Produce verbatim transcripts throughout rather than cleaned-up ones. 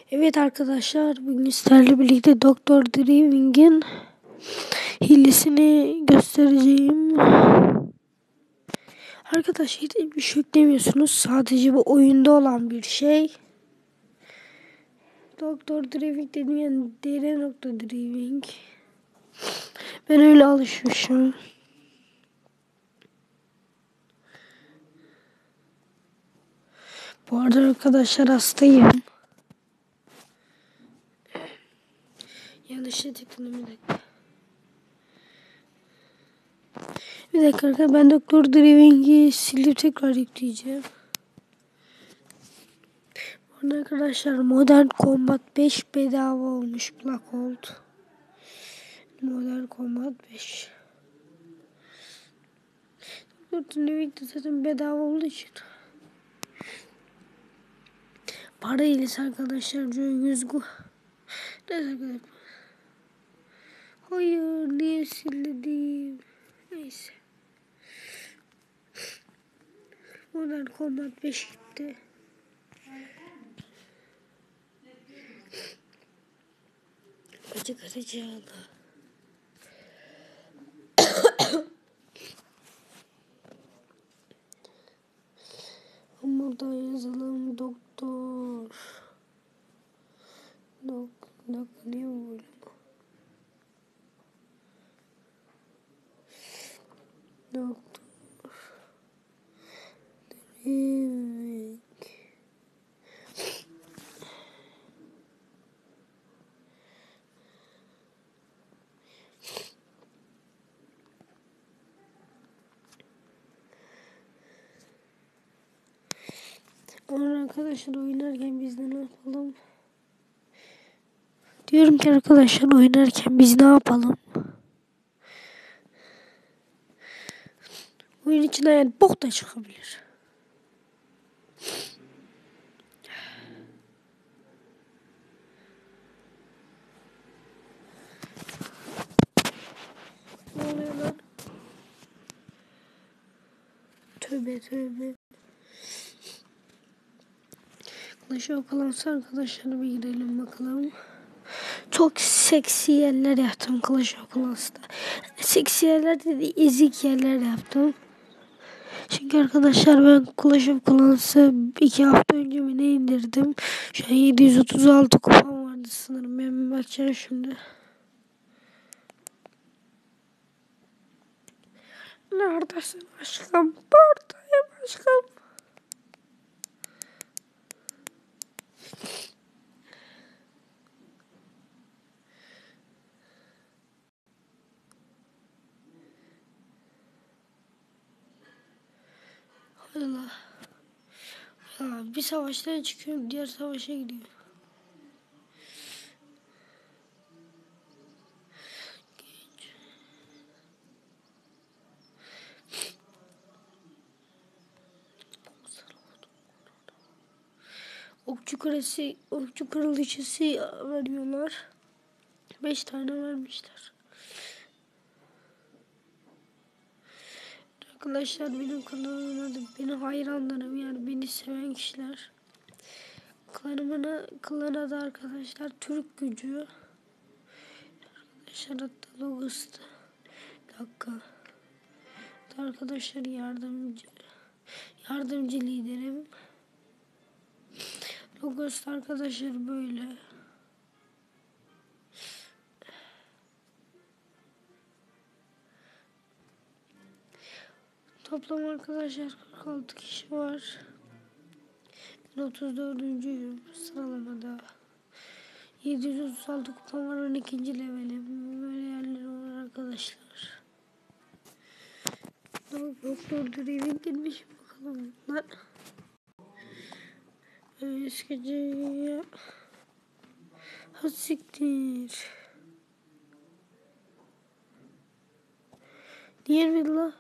Evet arkadaşlar, bugün sizlerle birlikte Doktor Driving'in hilesini göstereceğim. Arkadaşlar hiçbir şey yüklemiyorsunuz. Sadece bu oyunda olan bir şey. Doktor Driving dediğim yani D R Driving. Ben öyle alışmışım. Bu arada arkadaşlar hastayım. Yanlışlıkla tıkladım, bir dakika. Bir dakika arkadaşlar, ben Doktor Driving'i silip tekrar yükleyeceğim. Bu arada arkadaşlar Modern Combat beş bedava olmuş, Blackhold. Modern Combat beş. Doktor Driving de zaten bedava olduğu için. Para ilesi arkadaşlar, yüz gu. Neyse arkadaşlar. Hayır, niye sildim? Neyse. Modern Combat beş gitti. Açık aracı aldı. Burada yazalım doktor. Dok, dok, ne böyle? Doktor Driving. Ama arkadaşlar oynarken biz de ne yapalım? Diyorum ki arkadaşlar oynarken biz ne yapalım? Oyun içinde yani bok da çıkabilir. Ne oluyor lan? Tövbe tövbe. Clash of Clans'a arkadaşlar bir girelim bakalım. Çok seksi yerler yaptım Clash of Clans'ta. Seksi yerler dedi, ezik yerler yaptım. Çünkü arkadaşlar ben Clash of Clans'ı iki hafta önce mi ne indirdim. Şu an yedi yüz otuz altı kupam vardı sanırım. Ben bir bakacağım şimdi. Neredesin aşkım? Buradayım aşkım. Allah. Ya bir savaştan çıkıyorum, diğer savaşa gidiyorum. Okçu kraliçesi, okçu kraliçesi veriyorlar. Beş tane vermişler. Arkadaşlar benim kanalımın adı, beni hayranlarım yani beni seven kişiler. Klanımın klan adı arkadaşlar Türk Gücü. Arkadaşlar hatta logosu da. Bir dakika. Arkadaşlar yardımcı yardımcı liderim. Logosu arkadaşlar böyle. Toplam arkadaşlar kırk altı kişi var. Ben otuz dördüncüyüm sıralamada. yedi yüz otuz altı kupam var, on ikinci levelim. Böyle yerler var arkadaşlar. Doktor Driving girmiş bakalım lan. Eskici hasiktir. Niye mi la?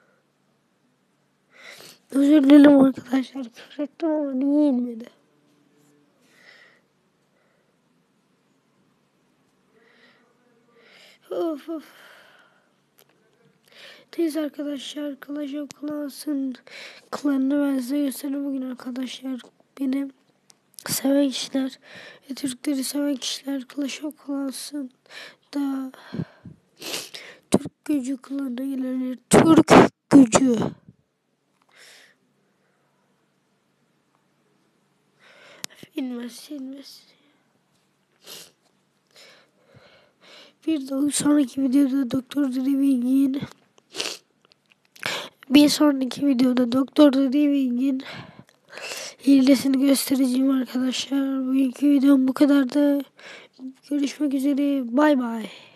Özür dilerim arkadaşlar. Küfrettim ama niye inmedi? Of of. Neyse arkadaşlar, Clash of Clans'ın klanını ben size göstereyim bugün arkadaşlar. Benim seven kişiler, e, Türkleri seven kişiler Clash of Clans'ın da Türk gücü klanı ilerler. Türk gücü. İnmez, inmez. Bir daha sonraki videoda Doktor Driving'in bir sonraki videoda Doktor Driving'in hilesini göstereceğim arkadaşlar. Bugünkü videom bu kadar da. Görüşmek üzere. Bay bay.